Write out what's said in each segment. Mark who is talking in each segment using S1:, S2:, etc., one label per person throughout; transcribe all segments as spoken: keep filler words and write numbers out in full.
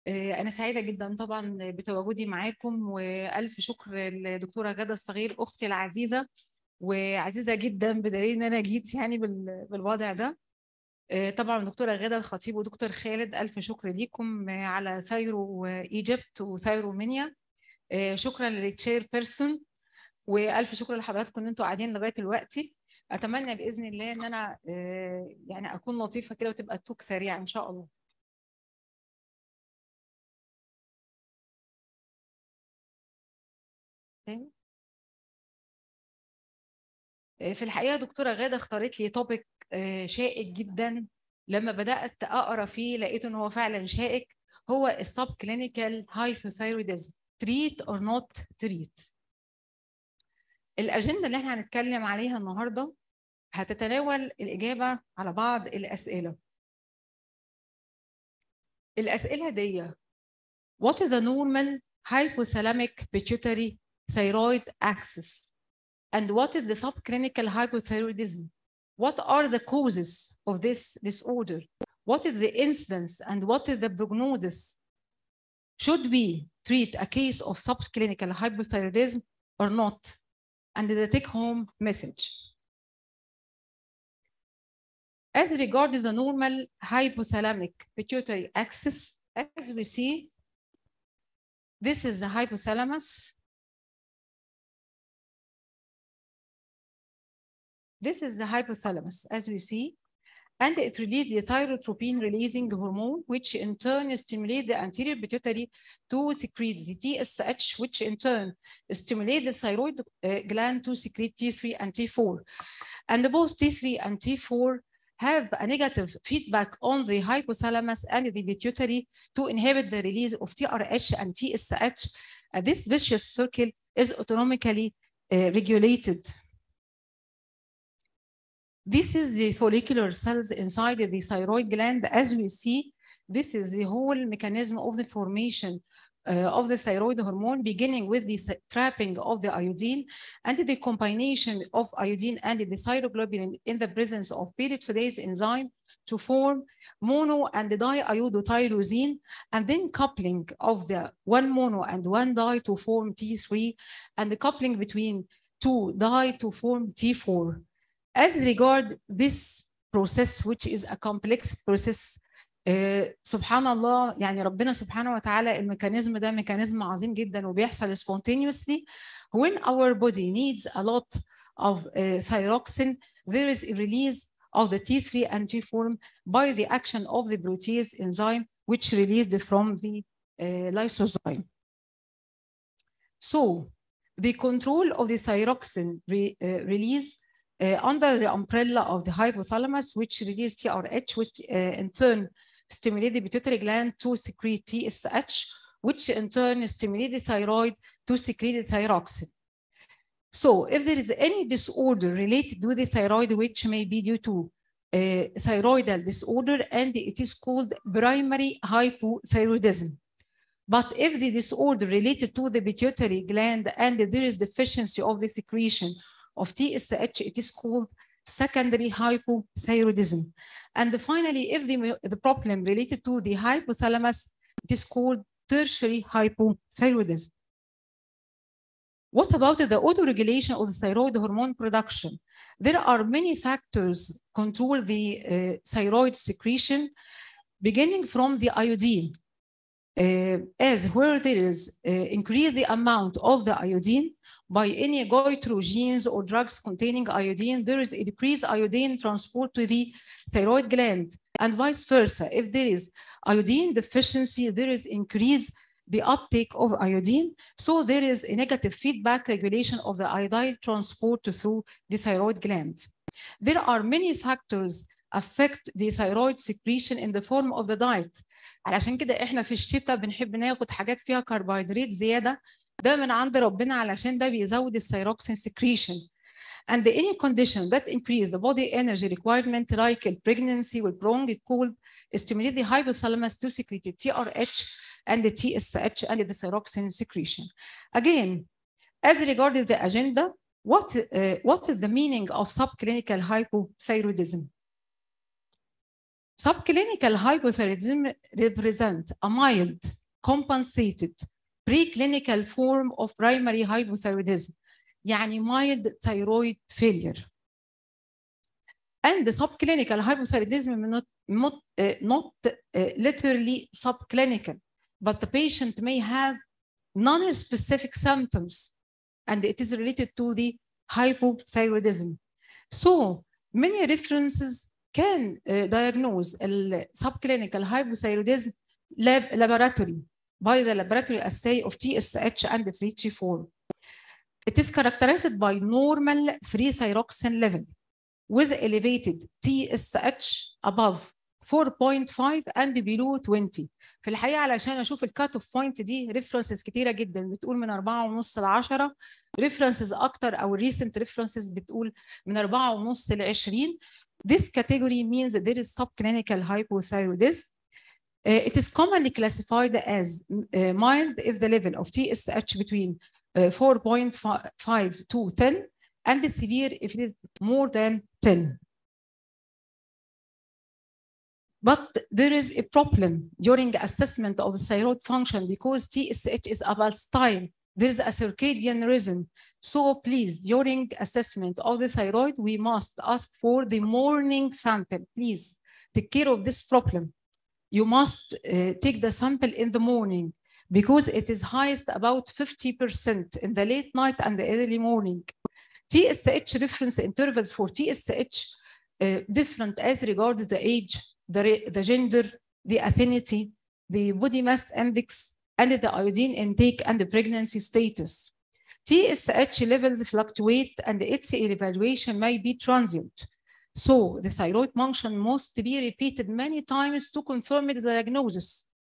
S1: أنا سعيدة جدا طبعا بتواجدي معاكم، وألف شكر للدكتورة غادة الصغير أختي العزيزة، وعزيزة جدا بدليل إن أنا جيت يعني بالوضع ده. طبعا دكتورة غادة الخطيب ودكتور خالد، ألف شكر ليكم على سايرو إيجيبت وسايرو منيا. شكرا للتشير بيرسون، وألف شكر لحضراتكم إن أنتوا قاعدين لغاية دلوقتي. أتمنى بإذن الله إن أنا يعني أكون لطيفة كده وتبقى التوك سريع إن شاء الله. في الحقيقة دكتورة غادة اختارت لي توبيك شائك جدا. لما بدأت أقرأ فيه لقيت إن هو فعلا شائك، هو السب كلينيكال هايبوثايروديزم، تريت اور نوت تريت. الأجندة اللي احنا هنتكلم عليها النهاردة هتتناول الإجابة على بعض الأسئلة. الأسئلة دي: What is the normal hypothalamic pituitary thyroid axis? And what is the subclinical hypothyroidism? What are the causes of this disorder? What is the incidence and what is the prognosis? Should we treat a case of subclinical hypothyroidism or not? And the take-home message. As regards the normal hypothalamic pituitary axis, as we see, this is the hypothalamus. This is the hypothalamus, as we see, and it releases the thyrotropin-releasing hormone, which in turn stimulates the anterior pituitary to secrete the T S H, which in turn stimulates the thyroid uh, gland to secrete T three and T four. And both T three and T four have a negative feedback on the hypothalamus and the pituitary to inhibit the release of T R H and T S H. Uh, this vicious circle is autonomically uh, regulated. This is the follicular cells inside the thyroid gland. As we see, this is the whole mechanism of the formation uh, of the thyroid hormone, beginning with the trapping of the iodine and the combination of iodine and the thyroglobulin in the presence of peroxidase enzyme to form mono and diiodotyrosine, and then coupling of the one mono and one di to form T three, and the coupling between two di to form T four. As regard this process, which is a complex process, uh, سبحان الله، يعني ربنا سبحانه وتعالى الميكانيزم ده ميكانيزم عظيم جدا وبيحصل spontaneously. When our body needs a lot of uh, thyroxine, there is a release of the T three and T four by the action of the protease enzyme, which released from the uh, lysozyme. So the control of the thyroxine re, uh, release Uh, under the umbrella of the hypothalamus, which releases T R H, which uh, in turn stimulates the pituitary gland to secrete T S H, which in turn stimulates the thyroid to secrete the thyroxine. So if there is any disorder related to the thyroid, which may be due to uh, thyroidal disorder, and it is called primary hypothyroidism. But if the disorder related to the pituitary gland and there is deficiency of the secretion of T S H, it is called secondary hypothyroidism. And finally, if the, the problem related to the hypothalamus, it is called tertiary hypothyroidism. What about the autoregulation of the thyroid hormone production? There are many factors control the uh, thyroid secretion, beginning from the iodine. Uh, as where there is uh, increase the amount of the iodine by any goitrogens or drugs containing iodine, there is a decreased iodine transport to the thyroid gland, and vice versa. If there is iodine deficiency, there is increase the uptake of iodine, so there is a negative feedback regulation of the iodide transport through the thyroid gland. There are many factors affect the thyroid secretion in the form of the diet. علشان كده احنا في الشتاء بنحب ناخد حاجات فيها كربوهيدرات زياده، ده من عند ربنا علشان ده بيزود الثيروكسين secretion. And any condition that increase the body energy requirement, like pregnancy or prolonged cold, stimulate the hypothalamus to secrete the T R H and the T S H and the thyroxine secretion. Again, as regards the agenda, what, uh, what is the meaning of subclinical hypothyroidism? Subclinical hypothyroidism represents a mild compensated preclinical form of primary hypothyroidism, يعني mild thyroid failure. And the subclinical hypothyroidism not, not, uh, not uh, literally subclinical, but the patient may have non-specific symptoms, and it is related to the hypothyroidism. So many references can uh, diagnose a subclinical hypothyroidism lab laboratory by the laboratory assay of T S H and free T four. It is characterized by normal free thyroxine level with elevated T S H above four point five and below twenty. في الحقيقة علشان أشوف الكات اوف بوينت دي ريفرنسز كتيرة جدا بتقول من أربعة ونص ل عشرة، ريفرنسز أكتر أو recent references بتقول من أربعة ونص ل عشرين. This category means that there is subclinical hypothyroidism. Uh, it is commonly classified as uh, mild if the level of T S H between uh, four point five to ten, and severe if it is more than ten. But there is a problem during assessment of the thyroid function because T S H is a pulsatile. There is a circadian rhythm. So please, during assessment of the thyroid, we must ask for the morning sample. Please take care of this problem. You must uh, take the sample in the morning because it is highest about fifty percent in the late night and the early morning. T S H reference intervals for T S H uh, different as regards the age, the, the gender, the ethnicity, the body mass index, and the iodine intake and the pregnancy status. T S H levels fluctuate and its evaluation may be transient. So the thyroid function must be repeated many times to confirm the diagnosis.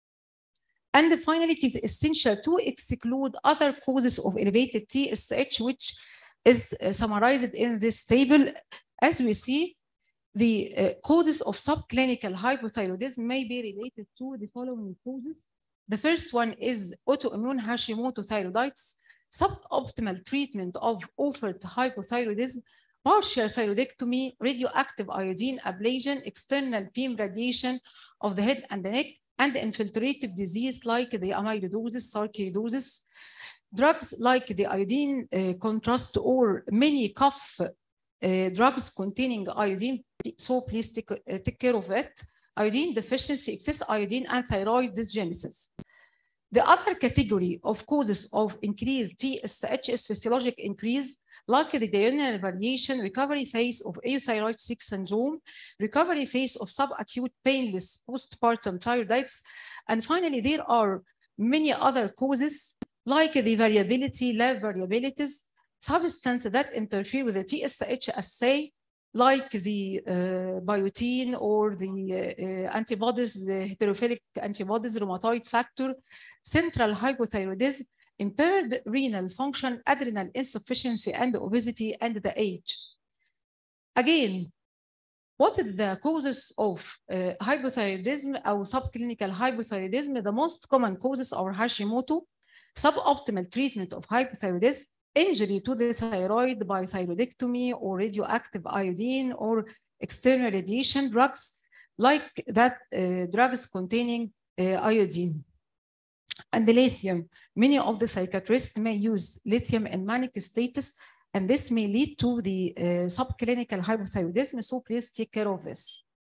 S1: And finally, it is essential to exclude other causes of elevated T S H, which is uh, summarized in this table. As we see, the uh, causes of subclinical hypothyroidism may be related to the following causes. The first one is autoimmune Hashimoto thyroiditis, suboptimal treatment of offered hypothyroidism, partial thyroidectomy, radioactive iodine ablation, external beam radiation of the head and the neck, and infiltrative disease like the amyloidosis, sarcoidosis. Drugs like the iodine uh, contrast or many cough uh, drugs containing iodine, so please take, uh, take care of it. Iodine deficiency, excess iodine, and thyroid dysgenesis. The other category of causes of increased T S H is physiologic increase, like the diurnal variation, recovery phase of euthyroid six syndrome, recovery phase of subacute painless postpartum thyroiditis, and finally there are many other causes like the variability, lab variabilities, substances that interfere with the T S H assay, like the uh, biotin or the uh, antibodies, the heterophilic antibodies, rheumatoid factor, central hypothyroidism, impaired renal function, adrenal insufficiency, and obesity, and the age. Again, what are the causes of uh, hypothyroidism or subclinical hypothyroidism? The most common causes are Hashimoto, suboptimal treatment of hypothyroidism, injury to the thyroid by thyroidectomy or radioactive iodine or external radiation drugs like that uh, drugs containing uh, iodine. And the lithium, many of the psychiatrists may use lithium in manic status, and this may lead to the uh, subclinical hypothyroidism, so please take care of this.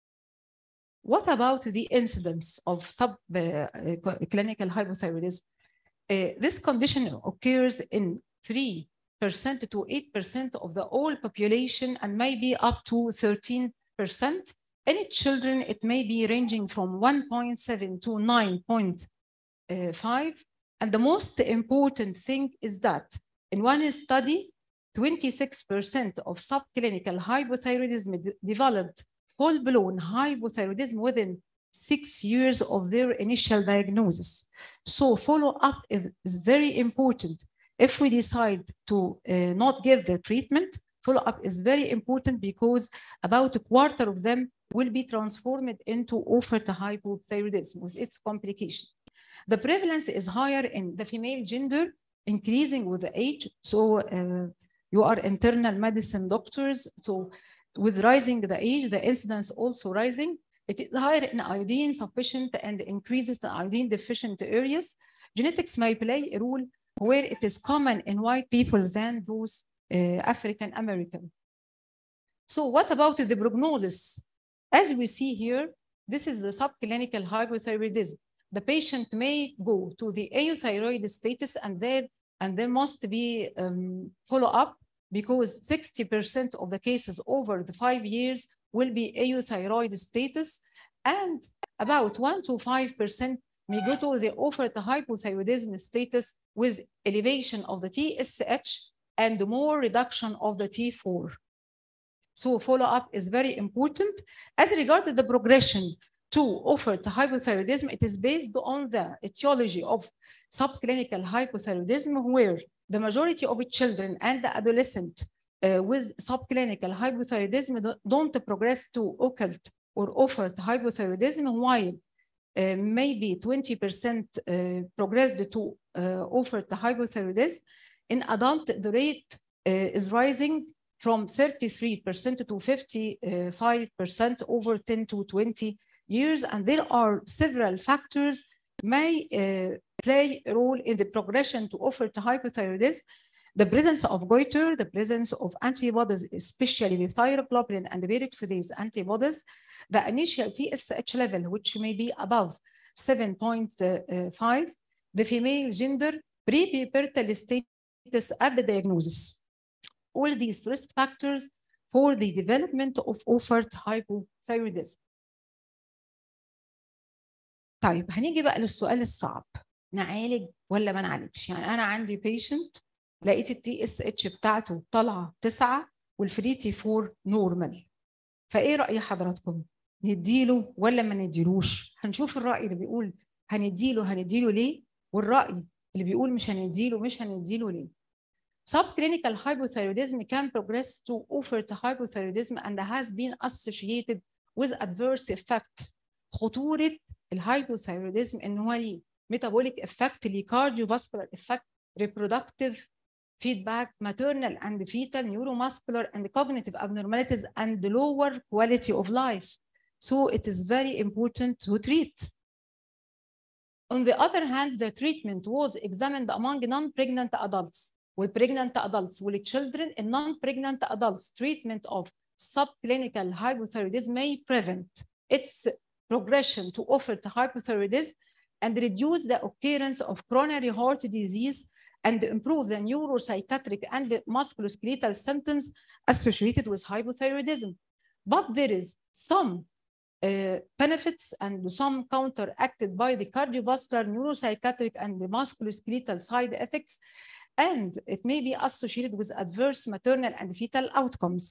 S1: What about the incidence of subclinical uh, hypothyroidism? Uh, this condition occurs in three percent to eight percent of the whole population and may be up to thirteen percent. In children, it may be ranging from one point seven to nine point five. And the most important thing is that in one study, twenty-six percent of subclinical hypothyroidism developed full-blown hypothyroidism within six years of their initial diagnosis. So follow-up is very important. If we decide to uh, not give the treatment, follow-up is very important because about a quarter of them will be transformed into offered hypothyroidism with its complication. The prevalence is higher in the female gender, increasing with the age. So uh, you are internal medicine doctors. So with rising the age, the incidence also rising. It is higher in iodine sufficient and increases in iodine deficient areas. Genetics may play a role where it is common in white people than those uh, African American. So what about the prognosis? As we see here, this is the subclinical hypothyroidism. The patient may go to the euthyroid status and there, and there must be um, follow-up because sixty percent of the cases over the five years will be euthyroid status, and about one to five percent may go to the offered hypothyroidism status with elevation of the T S H and more reduction of the T four. So follow-up is very important. As regards the progression to offered hypothyroidism, it is based on the etiology of subclinical hypothyroidism, where the majority of children and the adolescent uh, with subclinical hypothyroidism don't progress to occult or offered hypothyroidism, while uh, maybe twenty percent uh, progressed to uh, offered hypothyroidism. In adult, the rate uh, is rising from thirty-three percent to fifty-five percent over ten to twenty years, and there are several factors may uh, play a role in the progression to offered hypothyroidism. The presence of goiter, the presence of antibodies, especially the thyroglobulin and the peroxidase antibodies, the initial T S H level, which may be above seven point five, the female gender, pre-pubertal status at the diagnosis. All these risk factors for the development of offered hypothyroidism. طيب هنيجي بقى للسؤال الصعب، نعالج ولا ما نعالجش؟ يعني انا عندي بيشنت لقيت التي اس اتش بتاعته طالعه تسعة والفري تي فور نورمال، فايه راي حضراتكم؟ نديله ولا ما نديلوش؟ هنشوف الراي اللي بيقول هنديله هنديله ليه، والراي اللي بيقول مش هنديله مش هنديله ليه. Subclinical hypothyroidism can progress to offered hypothyroidism and has been associated with adverse effect. خطورة الهايبوثايروديزم ان هو ليه metabolic effect، ليه cardiovascular effect، reproductive feedback، maternal and fetal neuromuscular and cognitive abnormalities and lower quality of life. So it is very important to treat. On the other hand, the treatment was examined among non-pregnant adults. With pregnant adults, with children and non-pregnant adults, treatment of subclinical hypothyroidism may prevent its progression to offered hypothyroidism and reduce the occurrence of coronary heart disease and improve the neuropsychiatric and musculoskeletal symptoms associated with hypothyroidism. But there is some uh, benefits and some counteracted by the cardiovascular, neuropsychiatric, and the musculoskeletal side effects, and it may be associated with adverse maternal and fetal outcomes.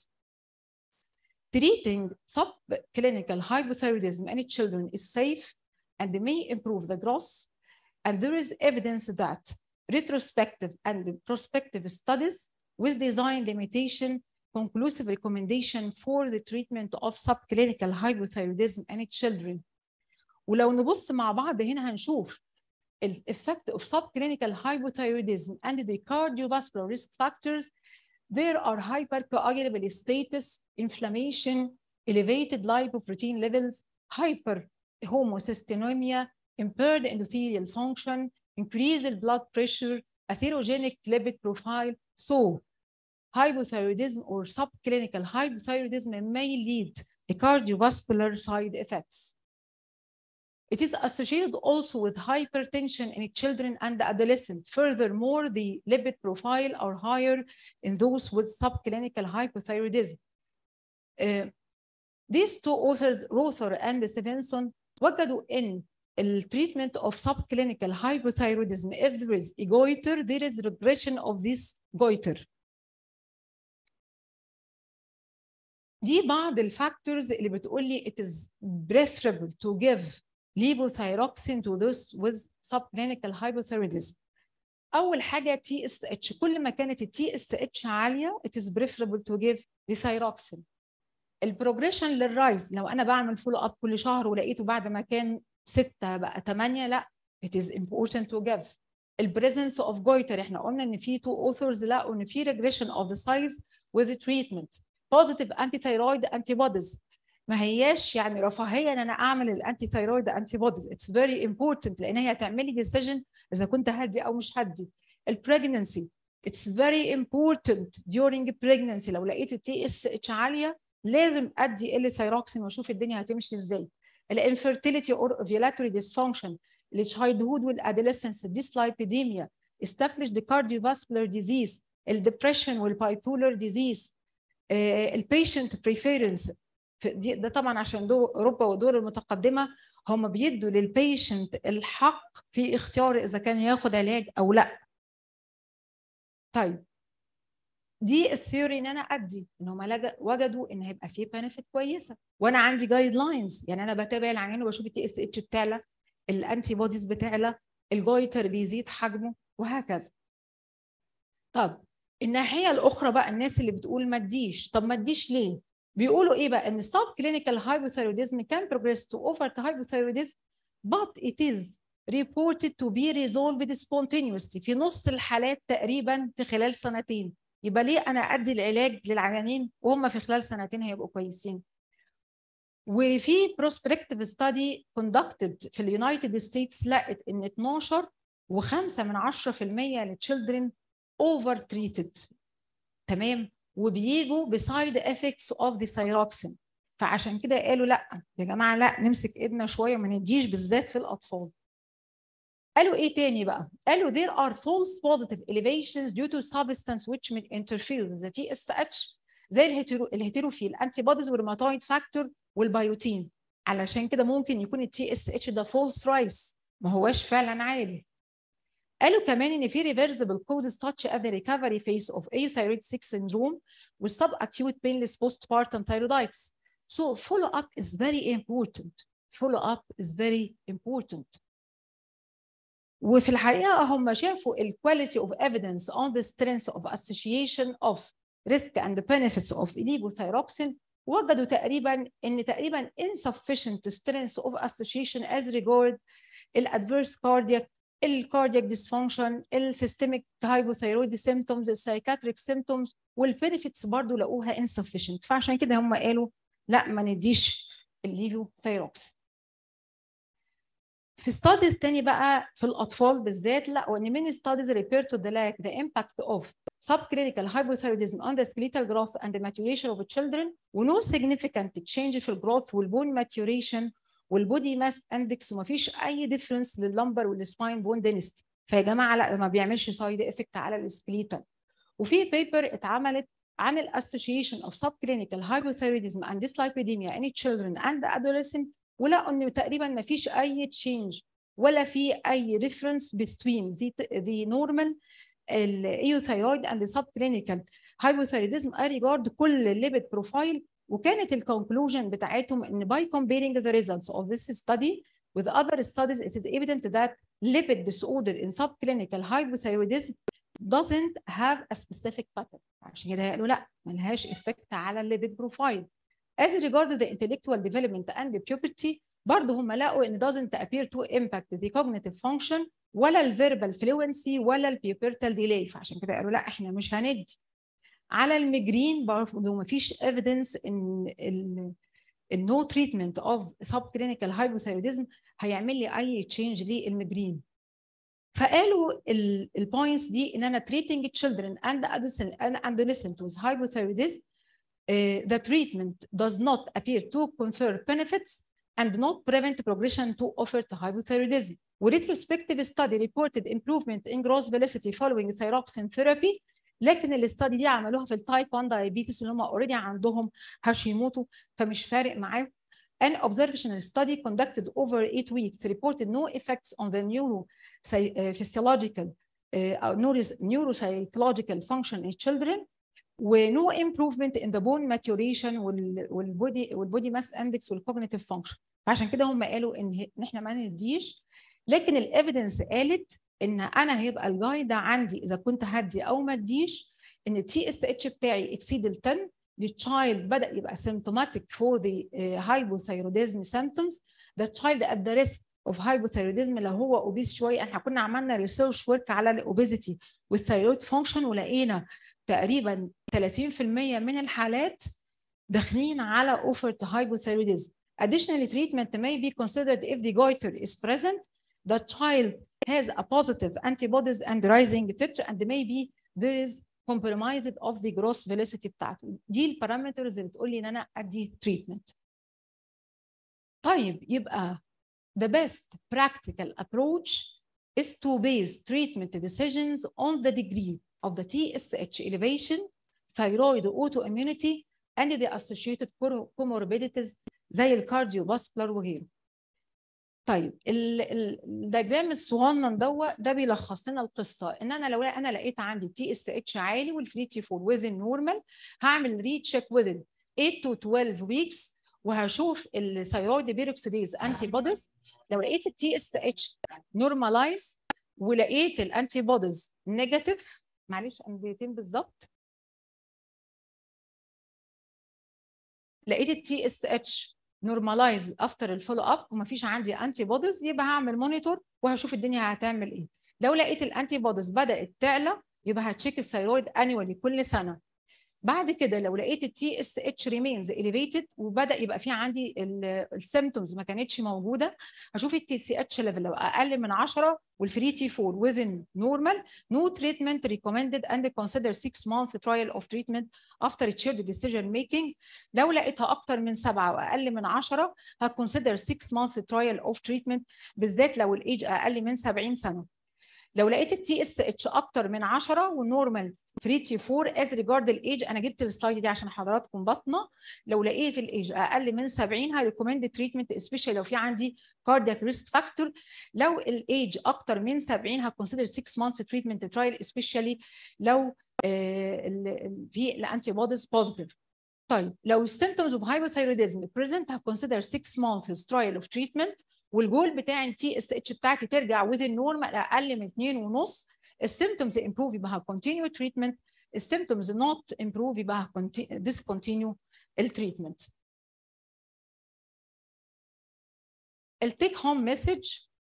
S1: Treating subclinical hypothyroidism in children is safe and may improve the growth, and there is evidence that retrospective and prospective studies with design limitation conclusive recommendation for the treatment of subclinical hypothyroidism in children. ولو نبص مع بعض هنا هنشوف the effect of subclinical hypothyroidism and the cardiovascular risk factors. There are hypercoagulable status, inflammation, elevated lipoprotein levels, hyperhomocystinemia, impaired endothelial function, increased blood pressure, atherogenic lipid profile. So hypothyroidism or subclinical hypothyroidism may lead to cardiovascular side effects. It is associated also with hypertension in children and adolescents. Furthermore, the lipid profile are higher in those with subclinical hypothyroidism. Uh, these two authors, Rother and Stevenson, وجدوا in the treatment of subclinical hypothyroidism, if there is a goiter, there is regression of this goiter. دي بعض الفاكتورز اللي بتقول لي it is preferable to give levothyroxine to those with subclinical hypothyroidism. أول حاجة تي اس اتش، كل ما كانت التي اس اتش عالية it is preferable to give the thyroxine. البروجريشن للرايز، لو أنا بعمل فولو أب كل شهر ولقيته بعد ما كان ستة بقى ثمانية، لا it is important to give. البريزنس اوف جويتر، احنا قلنا ان في تو authors لقوا ان في regression of the size with the treatment. Positive antithyroid antibodies ما هياش يعني رفاهيه ان انا اعمل الانتي ثايرويد انتي بوديز. اتس فيري امبورتنت لان هي هتعمل لي ديسيجن اذا كنت هدي او مش هدي. البريجننسي اتس فيري امبورتنت during pregnancy. لو لقيت التي اس اتش عاليه لازم ادي ال ثايروكسين واشوف الدنيا هتمشي ازاي. الانفيرتيليتي اور اوفيولاتوري ديسفانكشن، التشايلدهود والادolescence، الديسلايبيديميا، established cardiovascular disease، الدبريشن والبايبولار ديزيز، البيشنت بريفيرنس. ده طبعا عشان دول اوروبا والدول المتقدمه هم بيدوا للبيشنت الحق في اختيار اذا كان ياخد علاج او لا. طيب دي الثيوري ان انا ادي ان هم وجدوا ان هيبقى فيه بنفيت كويسه، وانا عندي جايد لاينز، يعني انا بتابع العيان وبشوف التي اس اتش بتعلى، الانتي بوديز بتعلى، الجويتر بيزيد حجمه وهكذا. طب الناحيه الاخرى بقى الناس اللي بتقول ما تديش، طب ما تديش ليه؟ بيقولوا ايه بقى؟ ان sub clinical hypothyroidism can progress to overt hypothyroidism but it is reported to be resolved spontaneously في نص الحالات تقريبا في خلال سنتين. يبقى ليه انا ادي العلاج للعيانين وهم في خلال سنتين هيبقوا كويسين؟ وفي prospective study conducted في اليونايتد ستيتس لقت ان اتناشر وخمسة من عشرة في المية للchildren over treated، تمام، وبيجوا بسايد افكتس اوف ذا ثايروكسين. فعشان كده قالوا لا يا جماعه، لا نمسك ايدنا شويه وما نديش بالذات في الاطفال. قالوا ايه تاني بقى؟ قالوا there are false positive elevations due to substance which may interfere with the تي اس اتش زي الهيترو الهيتروفيل انتي بوديز والروماتويد فاكتور والبيوتين. علشان كده ممكن يكون التي اس اتش ده فولس رايس، ما هواش فعلا عالي. قالوا كمان ان في reversible causes such as the recovery phase of euthyroid six syndrome with subacute painless postpartum thyroiditis. So follow up is very important. Follow up is very important. وفي الحقيقه هم شافوا ال quality of evidence on the strength of association of risk and benefits of levothyroxine. وجدوا تقريبا ان تقريبا insufficient strength of association as regard الادفيرس كاردياك الكاردياك ديسفانكشن، السيستميك هايبوثايرويد سيمتومز، السايكاتريك سيمتومز، والبينيفيتس برضو لقوها insufficient. فعشان كده هم قالوا لا ما نديش الليفوثايروكس. في ستاديز تاني بقى في الاطفال بالذات لقوا ان many studies refer to the lack the impact of subclinical hypothyroidism on the skeletal growth and the maturation of children و no significant change في الجروث والبون maturation والبودي ماس اندكس، وما فيش اي ديفرنس لللمبر والسباين بون دينستي. فيا جماعه لا ما بيعملش سايد افكت على السكليتال. وفي بيبر اتعملت عن الاسوشيشن اوف سب كلينيكال هايبوثايرويدزم اند ديسلايبيديميا ان تشيلدرن اند ادوليسنت، ولقوا ان تقريبا ما فيش اي تشينج ولا في اي ريفرنس بين ذا نورمال الايوثايرويد اند سب كلينيكال هايبوثايرويدزم اي ريجارد كل الليبيد بروفايل. وكانت الكونكلوجن بتاعتهم ان by comparing the results of this study with other studies it is evident that lipid disorder in subclinical hypothyroidism doesn't have a specific pattern. عشان كده قالوا لا ملهاش افكت على الليبيد بروفايل. As regard the intellectual development and the puberty برضه هم لقوا ان doesn't appear to impact the cognitive function ولا الفيربال fluency ولا البيوبرتال ديلي. فعشان كده قالوا لا احنا مش هندي. على الميجرين برضه ما فيش evidence ان النو تريتمنت اوف سب كلينيكال هايبوثايروديزم هيعمل لي اي تشينج للميجرين. فقالوا البوينتس دي ان انا treating children and adolescents with hypothyroidism uh, the treatment does not appear to confer benefits and not prevent progression to overt hypothyroidism. Retrospective study reported improvement in gross velocity following thyroxine therapy. لكن الاستادي دي عملوها في التايب واحد diabetes اللي هم اوريدي عندهم هاشيموتو فمش فارق معاهم. An observational study conducted over eight weeks reported no effects on the neurophysiological uh, neuropsychological function in children و no improvement in the bone maturation والبودي والبودي ماس اندكس والكوجنيتيف فانكشن. فعشان كده هم قالوا ان احنا ما نديش. لكن الايفيدنس قالت ان انا هيبقى الجايد عندي اذا كنت هدي او ما اديش ان التي اس اتش بتاعي اكسيد ال عشرة، التشايلد بدا يبقى symptomatic for the uh, hypothyroidism symptoms. The child at the risk of hypothyroidism لو هو اوبيس شويه. احنا كنا عملنا ريسيرش ورك على الاوبيزيتي والثايرويد فانكشن ولقينا تقريبا ثلاثين في المية من الحالات داخلين على offer to hypothyroidism. Additionally, treatment may be considered if the goiter is present, the child has a positive antibodies and rising titer, and maybe there is compromised of the gross velocity بتاعته. دي البارامترز اللي بتقول لي ان انا ادي treatment. طيب يبقى the best practical approach is to base treatment decisions on the degree of the T S H elevation, thyroid autoimmunity, and the associated comorbidities زي الكارديوفاسكولار وغيره. طيب الدياجرام الصغنن دوت ده بيلخص لنا القصه ان انا لو انا لقيت عندي تي اس اتش عالي والفري تي أربعة within normal هعمل ري تشيك within eight to twelve weeks وهشوف الثيرويد بيروكسيديز انتي بوديز. لو لقيت التي اس اتش نورمالايز ولقيت الانتي بوديز نيجاتيف، معلش انا دقيقتين بالظبط، لقيت التي اس اتش نورمالايز افتر الفولو اب ومفيش عندي انتي بوديز، يبقى هعمل مونيتور وهشوف الدنيا هتعمل ايه. لو لقيت الانتي بوديز بدات تعلى يبقى هتشيك الثيرويد انيولي كل سنه. بعد كده لو لقيت التي اس اتش ريمينز اليفيتد وبدا يبقى في عندي السيمبتومز ما كانتش موجوده، هشوف التي سي اتش ليفل لو اقل من عشرة والفري تي أربعة within normal, no treatment recommended and consider six month trial of treatment after shared decision making. لو لقيتها اكتر من سبعة واقل من عشرة هكونسيدر six month trial of treatment بالذات لو الايج اقل من سبعين سنه. لو لقيت التي اس اتش اكتر من عشرة والنورمال فري تي أربعة از ريجارد الايج، انا جبت السلايد دي عشان حضراتكم بطنه، لو لقيت الايج اقل من سبعين هريكومند تريتمنت سبيشال لو في عندي كاردياك ريسك فاكتور. لو الايج اكتر من سبعين هكونسيدر six months تريتمنت ترايل سبيشالي لو في الانتي بوديز بوزيتيف. طيب لو symptoms of hypothyroidism present هكونسيدر six months trial of treatment والجول بتاع التي اس اتش بتاعتي ترجع within normal اقل من اتنين ونص. السيمتومز امبروف يبقى هكونتينيو تريتمنت، السيمتومز نوت امبروف يبقى هديسكونتينيو التريتمنت. التيك هوم مسج: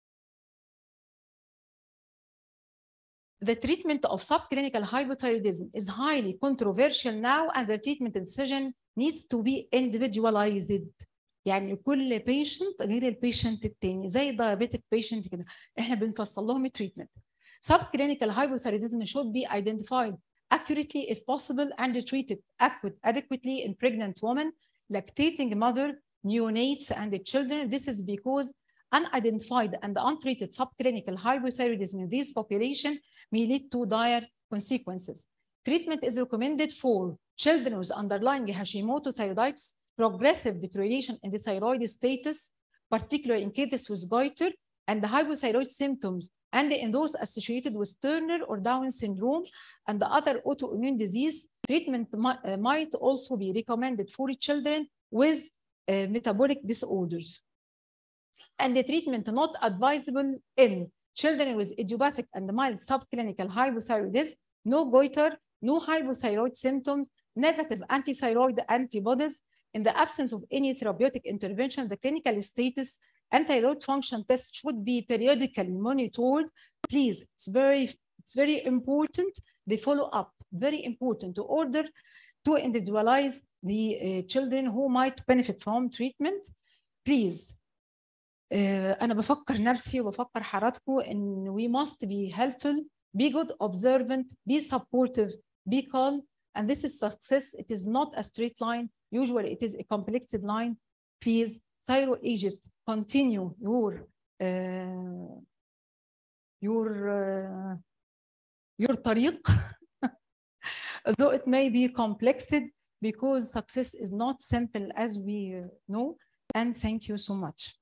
S1: The treatment of subclinical hypothyroidism is highly controversial now and the treatment decision needs to be individualized. يعني كل بيشنت غير البيشنت التاني، زي الدايابيتك بيشنت كده احنا بنفصل لهم التريتمنت. Subclinical hypothyroidism should be identified accurately if possible and treated adequately in pregnant women, lactating mother, neonates, and children. This is because unidentified and untreated subclinical hypothyroidism in this population may lead to dire consequences. Treatment is recommended for children with underlying Hashimoto thyroiditis, progressive deterioration in the thyroid status, particularly in cases with goiter and the hypothyroid symptoms, and in those associated with Turner or Down syndrome and the other autoimmune disease. Treatment might also be recommended for children with uh, metabolic disorders. And the treatment not advisable in children with idiopathic and mild subclinical hypothyroidism, no goiter, no hypothyroid symptoms, negative antithyroid antibodies. In the absence of any therapeutic intervention, the clinical status and thyroid function test should be periodically monitored. Please, it's very, it's very important, the follow-up, very important to order to individualize the uh, children who might benefit from treatment. Please, uh, أنا بفكر نفسي وبفكر حضراتكم إن we must be helpful, be good observant, be supportive, be calm, and this is success. It is not a straight line. Usually it is a complex line. Please, Thyro Egypt, continue your uh, your uh, your طريق, though it may be complexed because success is not simple as we know. And thank you so much.